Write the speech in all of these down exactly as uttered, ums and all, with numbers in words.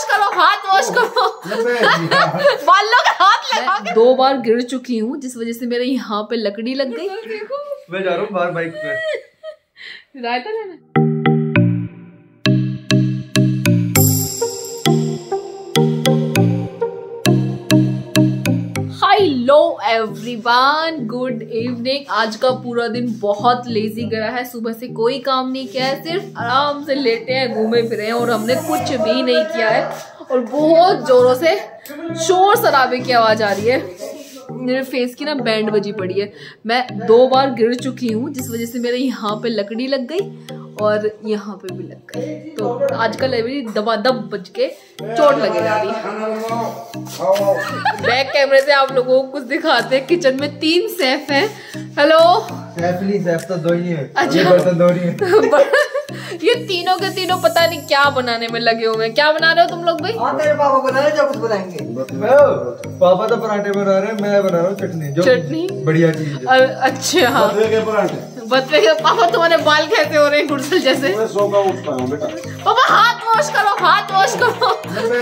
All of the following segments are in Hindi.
वॉश करो, हाथ वॉश करो। बालों का हाथ लगा के दो बार गिर चुकी हूँ, जिस वजह से मेरे यहाँ पे लकड़ी लग गई। मैं जा रहा हूँ बाहर बाइक पे रायता लेना। Hello everyone, good evening. आज का पूरा दिन बहुत लेजी गया है। सुबह से कोई काम नहीं किया है, सिर्फ आराम से लेटे हैं, घूमे फिरे हैं और हमने कुछ भी नहीं किया है। और बहुत जोरों से शोर शराबे की आवाज आ रही है। मेरे फेस की ना बैंड बजी पड़ी है। मैं दो बार गिर चुकी हूँ, जिस वजह से मेरे यहाँ पे लकड़ी लग गई और यहाँ पे भी लग गई। तो आजकल मेरी दबादब बज के चोट लगे जा रही है। बैक कैमरे से आप लोगों को कुछ दिखाते हैं। किचन में तीन सेफ हैं। हेलो सेफ तो दो ही है। अच्छा, बर्तन दो ही है। ये तीनों के तीनों पता नहीं क्या बनाने में लगे हुए हैं। क्या बना रहे हो तुम लोग भाई? हाँ, तेरे पापा बना रहे, जो कुछ बनाएंगे। पापा तो पराठे बना रहे हैं, मैं बना रहा हूँ चटनी। जो चटनी बढ़िया चीज है। अच्छा, हाँ पराठे। बतवे के पापा तुम्हारे बाल कैसे हो रहे हैं गुड़सल जैसे? मैं सो का उठता हूँ बेटा। पापा हाथ वॉश करो, हाथ वॉश करो।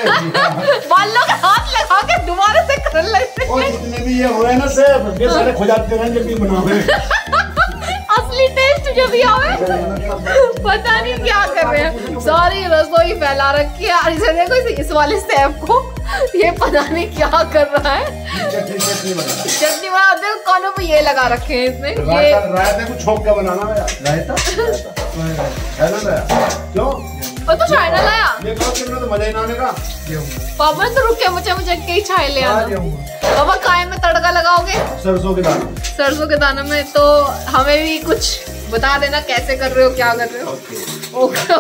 बालों का हाथ लगा के दोबारा से कर लेते हैं। जितने भी ये हो रहे हैं ना सेफ, ये सारे खुजाते हैं जब भी बनावे। असली टेस्ट जब भी आवे पता नहीं क्या कर रहे हैं। सारी रसोई फैला रखी है। कोई इस वाले सेफ को ये पता नहीं क्या कर रहा है। चटनी बनाते हो, कानों पे ये लगा रखे हैं इसने। ये रायता को छोक के बनाना है। रायता है ना क्यों? और तो चाय ना लाया। ये कहो कि तो मजा ही ना आने का। पापा तो रुक के मुझे मुझे के ही चाय ले आना। पापा काय में तड़का लगाओगे? सरसों के दाने। सरसों के दाने में। तो हमें भी कुछ बता देना कैसे कर रहे हो, क्या कर रहे हो। ओके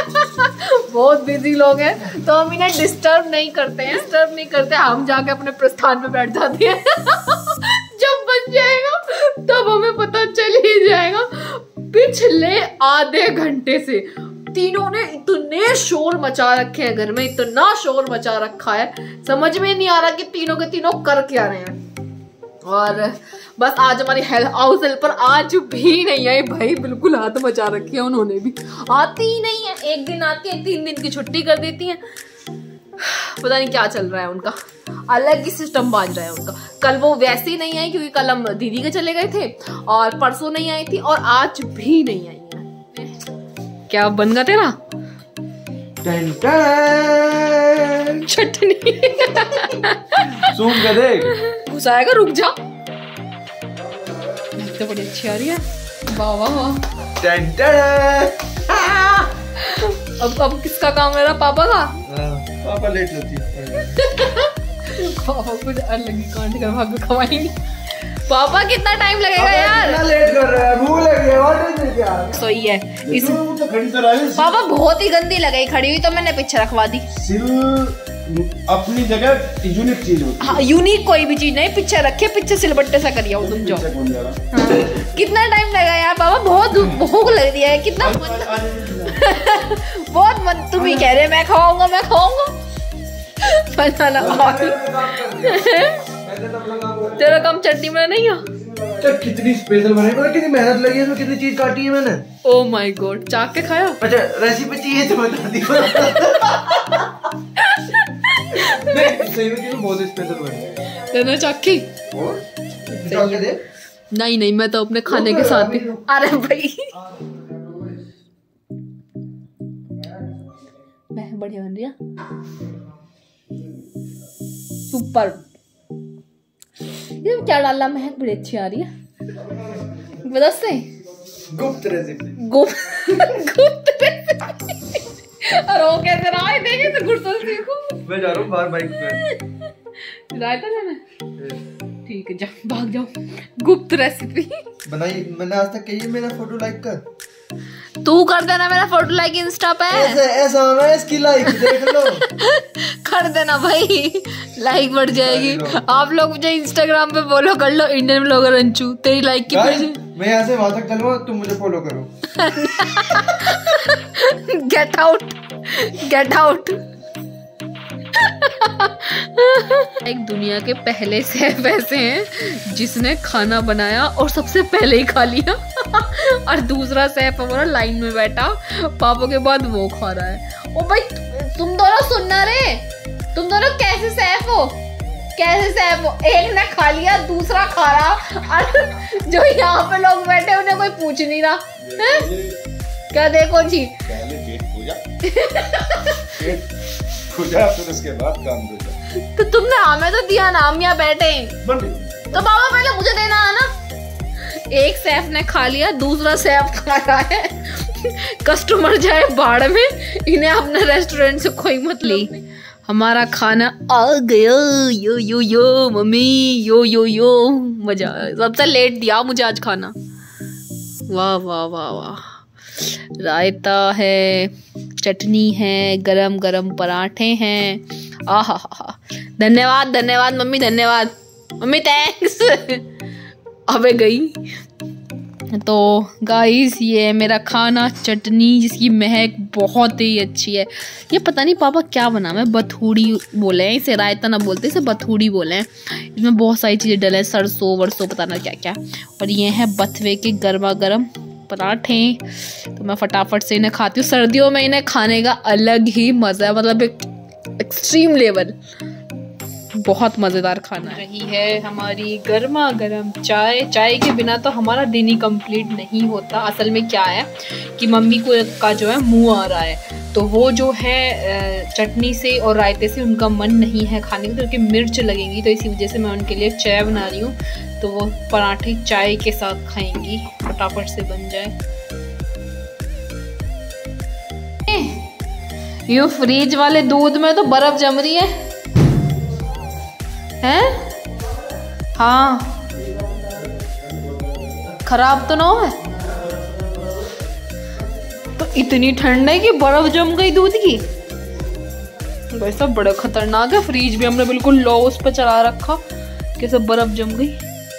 बहुत बिजी लोग हैं तो हम इन्हें डिस्टर्ब नहीं करते हैं। डिस्टर्ब नहीं करते, हम जाके अपने प्रस्थान पे बैठ जाते हैं। जब बन जाएगा तब हमें पता चल ही जाएगा। पिछले आधे घंटे से तीनों ने इतने शोर मचा रखे हैं घर में, इतना शोर मचा रखा है, समझ में नहीं आ रहा कि तीनों के तीनों कर क्या रहे हैं। और बस आज हमारी हाउस हेल्पर आज भी नहीं आई भाई, बिल्कुल हाथ मचा रखी है उन्होंने भी। आती ही नहीं है, एक दिन आती है, तीन दिन की छुट्टी कर देती है। पता नहीं क्या चल रहा है उनका, अलग ही सिस्टम बाज रहा है उनका। कल वो वैसे ही नहीं आई क्योंकि कल हम दीदी के चले गए थे, और परसों नहीं आई थी, और आज भी नहीं आई है। क्या बन गया तेरा चटनी? सूम के देख घुसाएगा, रुक जा। तो बड़ी अच्छी आ रही है। वाह वाह वाह। अब अब किसका काम है? पापा का। पापा लेट जाती है। पापा कुछ अलग ही कांड कर भाग खवाएंगे। पापा कितना टाइम लगेगा यार? कितना लेट कर रहा है, भूख लगी है। व्हाट इज यार? सही है इस तो खड़ी तो रही। पापा बहुत ही गंदी लगी खड़ी हुई, तो मैंने पीछे रखवा दी। सिल अपनी जगह यूनिक चीज होती है। हाँ, यूनिक कोई भी चीज नहीं, पीछे रखे, पीछे सिलबट्टे सा करिए तुम जो। हाँ। कितना टाइम लगा यार पापा? बहुत भूख लग रही है। कितना बहुत मन, तुम ही कह रहे मैं खाऊंगा मैं खाऊंगा। तेरा काम चटनी में नहीं है। कितनी स्पेशल बनी, पता कितनी मेहनत लगी है इसमें, कितनी चीज काटी है मैंने। ओ माय गॉड, चाक के खाया? अच्छा रेसिपी चाहिए तो बता दी। नहीं सही में बहुत स्पेशल बनी। लेना चाकी? नहीं नहीं, मैं तो अपने खाने के साथ ही। अरे भाई बढ़िया बन रही है, सुपर। ये क्या डाला? महक बड़ी अच्छी आ रही है। बता से गुप्त रेसिपी। गुप्त गुप्त रेसिपी। और वो कैसे रहा है देखे तो गुड़सल देखो। मैं जा रहा हूँ बाहर बाइक पे। रायता लेना? ठीक है, जा भाग जाओ। गुप्त रेसिपी बनाई मैंने आज तक कही है। मेरा फोटो लाइक कर। तू कर देना मेरा फोटो लाइक इंस्टा पे। ऐसा ऐसा होना है, इसकी लाइक देख लो। कर देना भाई, लाइक बढ़ जाएगी। आप लोग मुझे इंस्टाग्राम पे फॉलो कर लो, इंडियन ब्लॉगर अंशु। तेरी लाइक की पेज मैं यहाँ से वहां तक चलूंगा, तुम मुझे फॉलो करो। Get out, get out. एक दुनिया के पहले शेफ ऐसे हैं जिसने खाना बनाया और सबसे पहले ही खा लिया। और दूसरा शेफ हमारा लाइन में बैठा, पापा के बाद वो खा रहा है। ओ भाई तुम दोनों सुनना रे, तुम दोनों कैसे सेफ हो, कैसे सेफ हो? एक ने खा लिया, दूसरा खा रहा, और जो यहाँ पे लोग बैठे उन्हें कोई पूछ नहीं रहा है? क्या देखो जी, पहले पेट पूजा पेट पूजा फिर उसके बाद काम दूजा। तो तुमने हमें तो दिया ना, हम यहाँ बैठे तो बाबा पहले मुझे देना है ना। एक सेफ ने खा लिया, दूसरा सेफ खा रहा है। कस्टमर जाए बाढ़ में, इन्हें अपने रेस्टोरेंट से कोई मतलब नहीं। हमारा खाना आ गया, यो यो यो मम्मी, यो यो यो मजा। सबसे लेट दिया मुझे आज खाना। वाह वाह वाह वाह, रायता है, चटनी है, गरम गरम पराठे हैं। आहा हा हा, धन्यवाद धन्यवाद मम्मी, धन्यवाद मम्मी, थैंक्स। अबे गई। तो गाइस ये है मेरा खाना, चटनी जिसकी महक बहुत ही अच्छी है। ये पता नहीं पापा क्या बना, मैं बथूड़ी बोले हैं इसे, रायता ना बोलते इसे बथूड़ी बोले हैं। इसमें बहुत सारी चीज़ें डले, सरसों वरसों पता ना क्या क्या। और ये है बथवे के गर्मा गर्म पराठे। तो मैं फटाफट से इन्हें खाती हूँ। सर्दियों में इन्हें खाने का अलग ही मज़ा है, मतलब एक एक्सट्रीम लेवल, बहुत मज़ेदार खाना रही है। हमारी गर्मा गर्म चाय, चाय के बिना तो हमारा दिन ही कंप्लीट नहीं होता। असल में क्या है कि मम्मी को का जो है मुंह आ रहा है, तो वो जो है चटनी से और रायते से उनका मन नहीं है खाने का, क्योंकि मिर्च लगेंगी। तो इसी वजह से मैं उनके लिए चाय बना रही हूँ, तो वो पराठे चाय के साथ खाएंगी, फटाफट से बन जाए। ये फ्रिज वाले दूध में तो बर्फ जम रही है हैं? हाँ, खराब तो ना हो? तो इतनी ठंड है कि बर्फ जम गई दूध की। वैसा बड़ा खतरनाक है। फ्रिज भी हमने बिल्कुल लो उस पर चला रखा, कैसे बर्फ जम गई।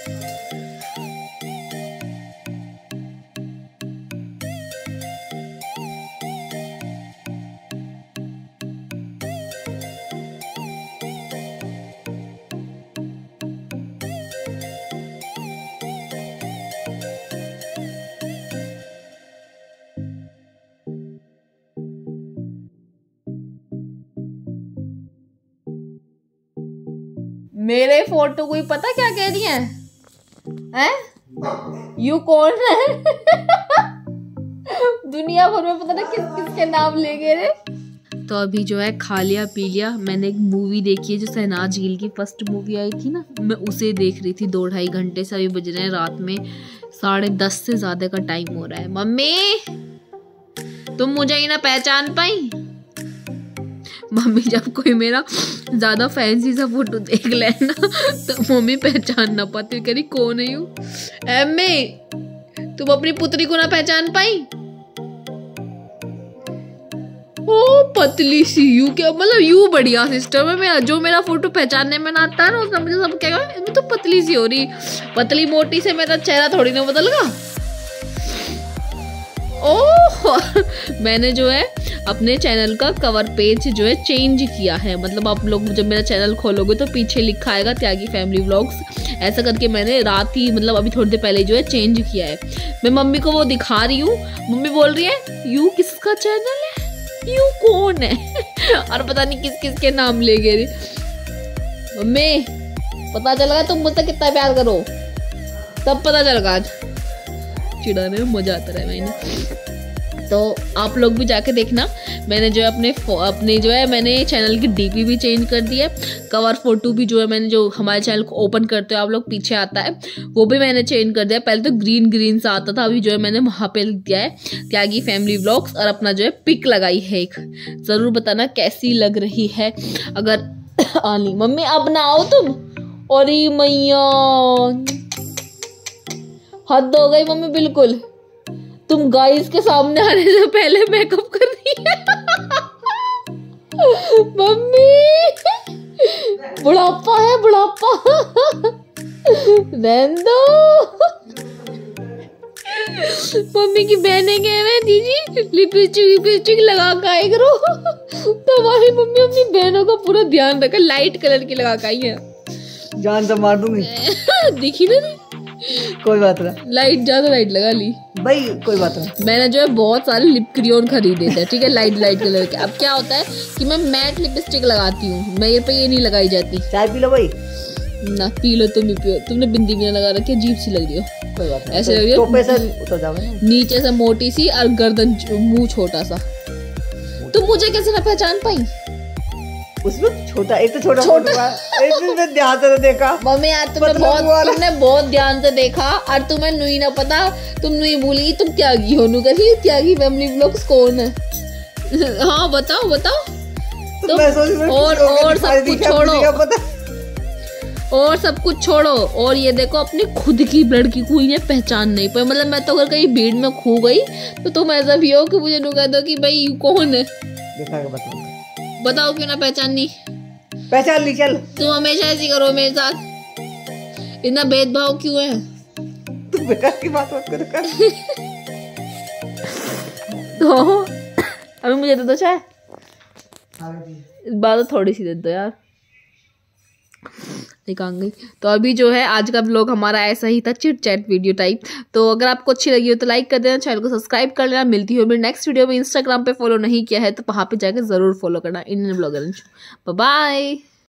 मेरे फोटो कोई पता क्या कह रही है? हैं? यू कौन है? दुनिया भर में पता ना किस किस के नाम ले गए रे। तो अभी जो है खा लिया पी लिया। मैंने एक मूवी देखी है जो शहनाज गिल की फर्स्ट मूवी आई थी ना, मैं उसे देख रही थी दो ढाई घंटे से। अभी बज रहे हैं रात में साढ़े दस से ज्यादा का टाइम हो रहा है। मम्मी तुम मुझे ही ना पहचान पाई? मम्मी जब कोई मेरा ज्यादा फैंसी सा फोटो देख लेना तो मम्मी पहचान ना पाती, कह रही कौन है यू? एम्मी तुम अपनी पुत्री को ना पहचान पाई? ओ पतली सी यू, क्या मतलब यू बढ़िया सिस्टम है मेरा, जो मेरा फोटो पहचानने में ना आता है ना उसका मुझे सब क्या कहते, तो पतली सी हो रही। पतली मोटी से मेरा चेहरा थोड़ी ना बदलगा। ओह मैंने जो है अपने चैनल का कवर पेज जो है चेंज किया है। मतलब आप लोग जब मेरा चैनल खोलोगे तो पीछे लिखा आएगा त्यागी फैमिली व्लॉग्स, ऐसा करके मैंने रात ही मतलब अभी थोड़ी देर पहले जो है चेंज किया है। मैं मम्मी को वो दिखा रही हूँ, मम्मी बोल रही है यू किसका चैनल है, यू कौन है? और पता नहीं किस किस के नाम ले गए। मम्मी पता चल गया तुम मुझसे कितना प्यार करो, तब पता चल गया। आज चिढ़ाने में मजा आता रहा मैंने। तो आप लोग भी जाके देखना। मैंने जो है अपने अपने जो है मैंने चैनल की डीपी भी चेंज कर दी है। कवर फोटो भी जो है मैंने जो हमारे चैनल को ओपन करते हो आप लोग पीछे आता है वो भी मैंने चेंज कर दिया। पहले तो ग्रीन ग्रीन सा आता था, अभी जो है मैंने वहाँ पे लिख दिया है त्यागी फैमिली व्लॉग्स और अपना जो है पिक लगाई है एक। जरूर बताना कैसी लग रही है। अगर आनी मम्मी अब ना आओ तुम, और मैया हद हो गई मम्मी बिल्कुल। तुम गाइस के सामने आने से पहले मेकअप कर रही है। मम्मी बुढ़ापा है बुढ़ापा, रहने दो। मम्मी की बहनें कह रहे दीदी लिपस्टिक लिपस्टिक लगा के आए करो, तो हमारी मम्मी अपनी बहनों का पूरा ध्यान रखा, लाइट कलर की लगा के आई है। जान तो मार दूंगी। देखी ना कोई बात नहीं लाइट ज्यादा लाइट लगा ली भाई, कोई बात नहीं। मैंने जो है बहुत सारे लिप क्रियोन खरीदे थे, ठीक है, लाइट लाइट कलर के। अब क्या होता है कि मैं मैट लिपस्टिक लगाती हूँ, मेरे पे ये नहीं लगाई जाती। चाय पी लो भाई। ना पी लो, तुम भी पियो। तुमने बिंदी भी लगा रखी है, अजीब सी लग रही हो। कोई बात नहीं, ऐसे लग रही टोपे से है उतर जाओ ना। नीचे से मोटी सी और गर्दन मुंह छोटा सा। तुम मुझे कैसे ना पहचान पाई? उसमें छोटा, एक तो छोटा छोटा एक दिन में ध्यान से देखा मम्मी यार, तुमने बहुत तुमने बहुत ध्यान से देखा और तुम्हें नुई ना पता, तुम नुई भूली। तुम त्यागी हो, नु करी त्यागी फैमिली व्लॉग्स कौन है? हाँ बताओ बताओ। तो और और सब कुछ छोड़ो, और सब कुछ छोड़ो, और ये देखो अपनी खुद की ब्लड की कोई ने पहचान नहीं पाई। मतलब मैं तो अगर कहीं भीड़ में खो गई तो तुम ऐसा भी हो कि मुझे नु कह दो कि भाई कौन है। बताओ बताओ क्यों ना पहचाननी? पहचान ली। चल तुम हमेशा ऐसी करो मेरे साथ, इतना भेदभाव क्यों है? तू बेकार की बात मत कर कर। तो अभी मुझे दे दो चाय, बात थोड़ी सी दे दो यार। निकाल गई। तो अभी जो है आज का व्लॉग हमारा ऐसा ही था, चिट चैट वीडियो टाइप। तो अगर आपको अच्छी लगी हो तो लाइक कर देना, चैनल को सब्सक्राइब कर लेना। मिलती हो मेरी नेक्स्ट वीडियो में। इंस्टाग्राम पे फॉलो नहीं किया है तो वहाँ पे जाकर जरूर फॉलो करना, इंडियन ब्लॉगर। Bye bye.